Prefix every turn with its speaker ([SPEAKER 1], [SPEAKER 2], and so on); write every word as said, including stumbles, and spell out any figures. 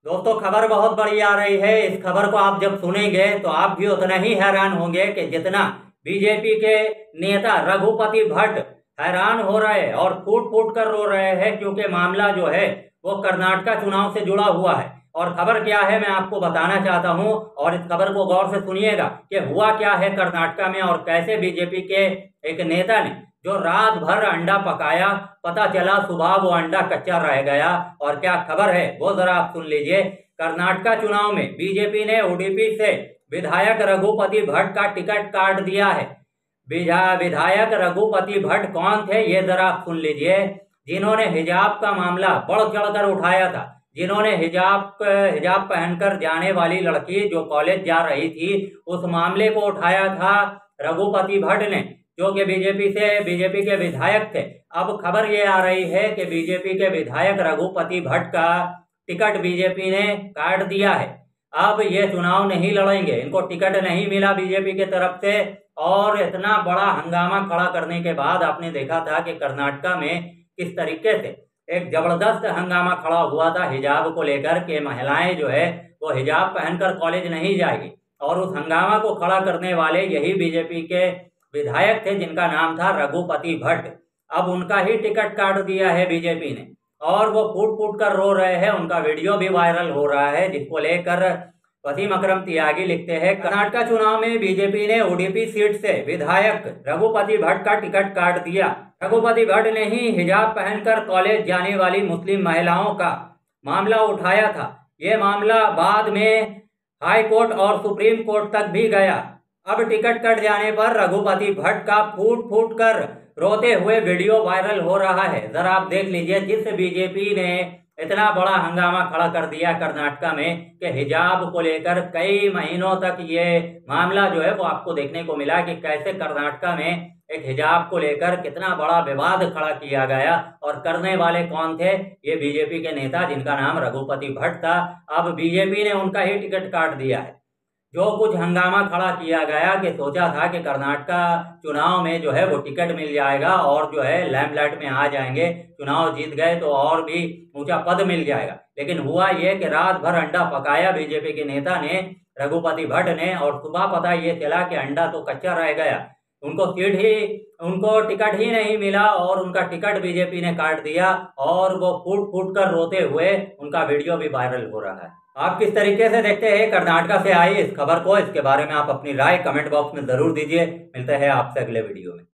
[SPEAKER 1] दोस्तों, खबर बहुत बड़ी आ रही है। इस खबर को आप जब सुनेंगे तो आप भी उतना ही हैरान होंगे कि जितना बीजेपी के नेता रघुपति भट्ट हैरान हो रहे हैं और फूट फूट कर रो रहे हैं, क्योंकि मामला जो है वो कर्नाटक चुनाव से जुड़ा हुआ है। और खबर क्या है मैं आपको बताना चाहता हूं, और इस खबर को गौर से सुनिएगा कि हुआ क्या है कर्नाटक में और कैसे बीजेपी के एक नेता ने जो रात भर अंडा पकाया, पता चला सुबह वो अंडा कच्चा रह गया। और क्या खबर है वो जरा आप सुन लीजिए। कर्नाटक चुनाव में बीजेपी ने उडुपी से विधायक रघुपति भट्ट का टिकट काट दिया है। विधायक रघुपति भट्ट कौन थे ये जरा आप सुन लीजिए। जिन्होंने हिजाब का मामला बढ़ चढ़कर उठाया था, जिन्होंने हिजाब हिजाब पहनकर जाने वाली लड़की जो कॉलेज जा रही थी उस मामले को उठाया था रघुपति भट्ट ने, जो कि बीजेपी से बीजेपी के विधायक थे। अब खबर ये आ रही है कि बीजेपी के विधायक रघुपति भट्ट का टिकट बीजेपी ने काट दिया है। अब ये चुनाव नहीं लड़ेंगे, इनको टिकट नहीं मिला बीजेपी के तरफ से। और इतना बड़ा हंगामा खड़ा करने के बाद आपने देखा था कि कर्नाटक में किस तरीके से एक जबरदस्त हंगामा खड़ा हुआ था हिजाब को लेकर के महिलाएं जो है वो हिजाब पहनकर कॉलेज नहीं जाएगी। और उस हंगामा को खड़ा करने वाले यही बीजेपी के विधायक थे जिनका नाम था रघुपति भट्ट। अब उनका ही टिकट काट दिया है बीजेपी ने और वो फूट फूट कर रो रहे हैं। उनका वीडियो भी वायरल हो रहा है, जिसको लेकर वसीम अकरम त्यागी लिखते हैं, कर्नाटक चुनाव में बीजेपी ने उडुपी सीट से विधायक रघुपति भट्ट का टिकट काट दिया। रघुपति भट्ट ने ही हिजाब पहनकर कॉलेज जाने वाली मुस्लिम महिलाओं का मामला उठाया था। ये मामला बाद में हाई कोर्ट और सुप्रीम कोर्ट तक भी गया। अब टिकट कट जाने पर रघुपति भट्ट का फूट फूट कर रोते हुए वीडियो वायरल हो रहा है। जरा आप देख लीजिए। जिस बीजेपी ने इतना बड़ा हंगामा खड़ा कर दिया कर्नाटक में कि हिजाब को लेकर कई महीनों तक ये मामला जो है वो आपको देखने को मिला कि कैसे कर्नाटक में एक हिजाब को लेकर कितना बड़ा विवाद खड़ा किया गया। और करने वाले कौन थे? ये बीजेपी के नेता जिनका नाम रघुपति भट्ट था। अब बीजेपी ने उनका ही टिकट काट दिया है। जो कुछ हंगामा खड़ा किया गया कि सोचा था कि कर्नाटक चुनाव में जो है वो टिकट मिल जाएगा और जो है लैम्पलाइट में आ जाएंगे, चुनाव जीत गए तो और भी ऊंचा पद मिल जाएगा। लेकिन हुआ ये कि रात भर अंडा पकाया बीजेपी के नेता ने, रघुपति भट्ट ने, और सुबह पता ये चला कि अंडा तो कच्चा रह गया। उनको सीट ही उनको टिकट ही नहीं मिला और उनका टिकट बीजेपी ने काट दिया। और वो फूट फूट कर रोते हुए उनका वीडियो भी वायरल हो रहा है। आप किस तरीके से देखते हैं कर्नाटक से आई इस खबर को? इसके बारे में आप अपनी राय कमेंट बॉक्स में जरूर दीजिए। मिलते हैं आपसे अगले वीडियो में।